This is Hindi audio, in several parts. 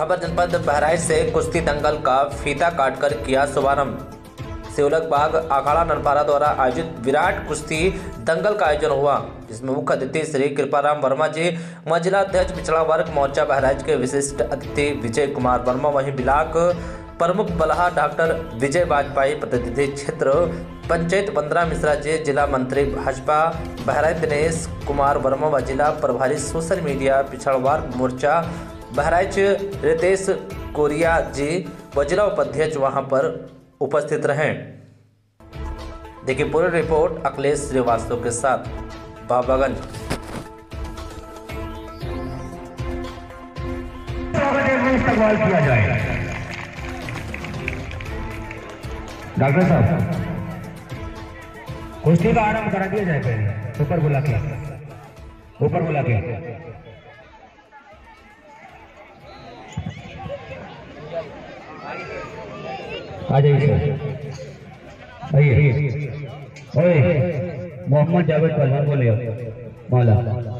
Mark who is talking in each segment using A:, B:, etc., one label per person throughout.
A: खबर जनपद बहराइच से कुश्ती दंगल का फीता काटकर किया शुभारंभ। सेवलक बाग अखाड़ा नरपारा द्वारा आयोजित विराट कुश्ती दंगल का आयोजन हुआ, जिसमें मुख्य अतिथि श्री कृपाराम वर्मा जी, जिला अध्यक्ष पिछड़ा वर्ग मोर्चा बहराइच के विशिष्ट अतिथि विजय कुमार वर्मा, वहीं ब्लॉक प्रमुख बलहा डॉक्टर विजय वाजपेयी, प्रतिनिधि क्षेत्र पंचायत 15 मिश्रा जी, जिला मंत्री भाजपा बहराइच दिनेश कुमार वर्मा व जिला प्रभारी सोशल मीडिया पिछड़ा वर्ग मोर्चा बहराइच रितेश कोरिया जी व जिला उपाध्यक्ष वहां पर उपस्थित रहे। देखिए पूरी रिपोर्ट अखिलेश श्रीवास्तव के साथ बाबागंज।
B: इस्तेमाल किया जाए। डॉक्टर साहब कुश्ती का आरंभ करा दिया जाए। पहले ऊपर बुला के आ जाइए सर, आइए। ओए मोहम्मद जावेद पहलवान बोले मौला।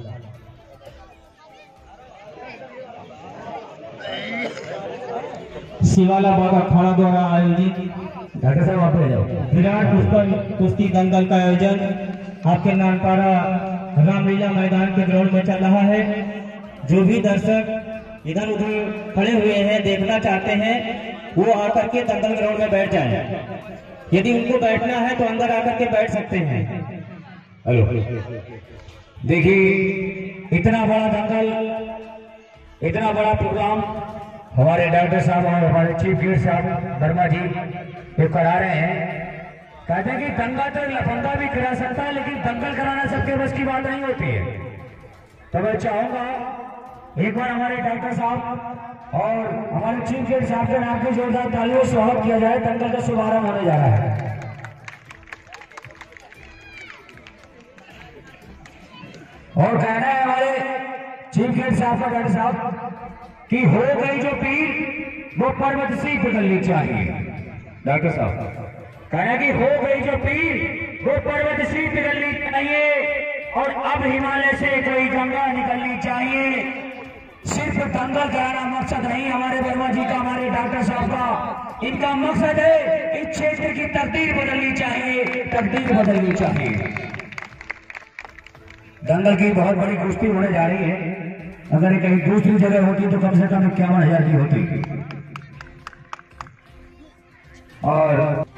C: शिवाला बाग अखाड़ा द्वारा आयोजित
B: डॉक्टर साहब आप जाओ।
C: विराट कुश्ती दंगल का आयोजन आपके नानपारा रामलीला मैदान के ग्राउंड में चल रहा है। जो भी दर्शक इधर उधर खड़े हुए हैं, देखना चाहते हैं, वो आकर के दंगल ग्राउंड में बैठ जाएं। यदि उनको बैठना है तो अंदर आकर के बैठ सकते हैं।
B: हेलो, देखिए इतना बड़ा दंगल, इतना बड़ा प्रोग्राम हमारे डॉक्टर साहब और हमारे चीफ गेस्ट साहब वर्मा जी ये करा रहे हैं। कहते हैं कि दंगा तो लफंगा भी करा सकता है, लेकिन दंगल कराना सबके बस की बात नहीं होती है। तो मैं चाहूंगा एक बार हमारे डॉक्टर साहब और हमारे चीफ गेस्ट साहब के नाम की जोरदार तालियों से स्वागत किया जाए। दंगल का शुभारंभ होने जा रहा है। और कह रहे हैं हमारे चीफ गेस्ट साहब का डॉक्टर साहब कि हो गई जो पीर वो पर्वत से पिघलनी चाहिए। डॉक्टर साहब कह रहे हैं कि हो गई जो पीर वो पर्वत से पिघलनी चाहिए और अब हिमालय से कोई गंगा निकलनी चाहिए। सिर्फ दंगल कराना मकसद नहीं हमारे वर्मा जी का, हमारे डॉक्टर साहब का। इनका मकसद है इस क्षेत्र की तकदीर बदलनी चाहिए, तकदीर बदलनी चाहिए। दंगल की बहुत बड़ी कुश्ती होने जा रही है। अगर कहीं दूसरी जगह होती तो कम से कम 51,000 की होती। और